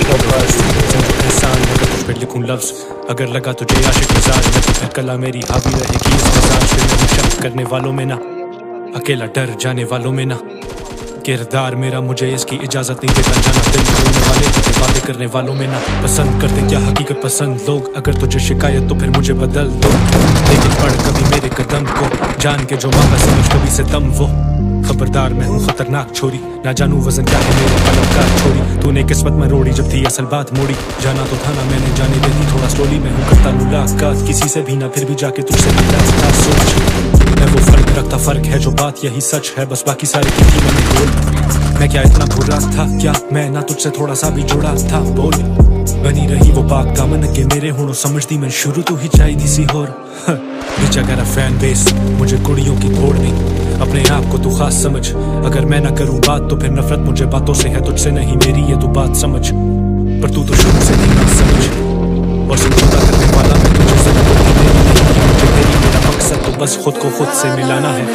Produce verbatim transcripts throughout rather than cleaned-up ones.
एहसान है तुझ पे लिखूं लफ्ज, अगर लगा तुझे आशिक मिजाज में तो फिर कला मेरी हावी रहेगी इस मिजाज पे। मैं शक करने वालों में ना, अकेला डर जाने वालों में ना, किरदार मेरा मुझे इसकी इजाजत नहीं देता जाना। दिल खोलने वाले होते बातें करने वालों में ना, पसंद करते क्या हकीकत पसंद लोग। अगर तुझे शिकायत तो फिर मुझे बदल दो, लेकिन पढ़ कभी मेरे कदम को, जान के जो मांगा समझ कभी से दम वो। खबरदार मैं हूँ खतरनाक छोरी, ना जानू वजन क्या है मेरे कलम का छोरी। तूने किस्मत में रोड़ी जब थी असल बात मोड़ी, जाना तो था ना मैंने जाने दे दी थोड़ा स्लोली। मैं हूँ करता मुलाकात किसी से भी ना, फिर भी जाके तुझसे मिला सोच। मैं वो फर्क रखता, फर्क है जो बात यही सच है, बस बाकी सारी की मैंने बोल। मैं क्या इतना बुरा था क्या, मैं ना तुझसे थोड़ा सा भी जुड़ा था बोल। बनी रही वो पाक दामन के मेरे होनो, समझती मैं शुरू तो ही चाहिए सी होर। बीच अगर फैन बेस मुझे कुड़ियों की तोड़ नहीं, अपने आप को तू खास समझ। अगर मैं ना करूँ बात तो फिर नफरत मुझे बातों से है, तुझसे नहीं मेरी ये तू बात समझ। पर तू तो शुरू से नहीं ना समझ, और समझौता करने वाला मैं तुझे से मेरी नहीं, मुझे तेरी मेरा मकसद तो बस खुद को खुद से मिलाना है।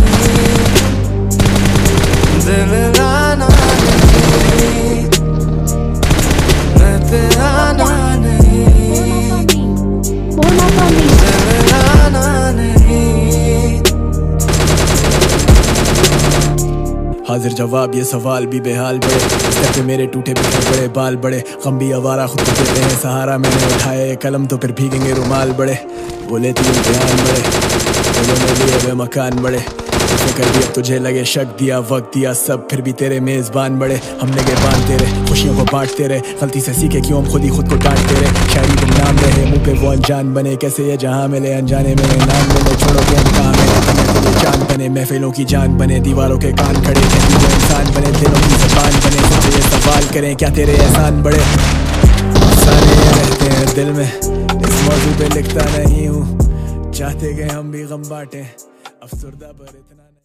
दिल लाना नहीं, मैं तेरा ना नहीं, दिल लाना नहीं। हाजिर जवाब ये सवाल भी बेहाल बड़े, पे मेरे टूटे बिखरे बड़े बाल बड़े। गम भी आवारा खुद को देते हैं सहारा, मैंने उठाया ये कलम तो फिर भीगेंगे रुमाल बड़े। बोले तीन ध्यान बड़े, दिलों में लिए वे मकान बड़े। फिक्र भी अब तुझे लगे शक दिया वक्त दिया सब, फिर भी तेरे मेजबान बड़े। हम लगे बांध तेरे खुशियों को बांटते रहे, गलती से सीखे क्यों हम खुद ही खुद को डांटते रहे। शायरी तुम नाम रहे मुँह पे वो अनजान बने, कैसे ये जहाँ मिले अनजाने मेरे नाम मिले। छोड़ोगे हम कहाँ मिले, चांद बने महफिलों की जान बने, दीवारों के कान खड़े कहती जो इंसान बने, दिलों की ज़बान बने। मुझे ये सवाल करें क्या तेरे एहसान बड़े, सारे रहते हैं दिल में, इस मौजू पे लिखता नहीं हूँ। चाहते गए हम भी गम बांटे, अफसरदा पर इतना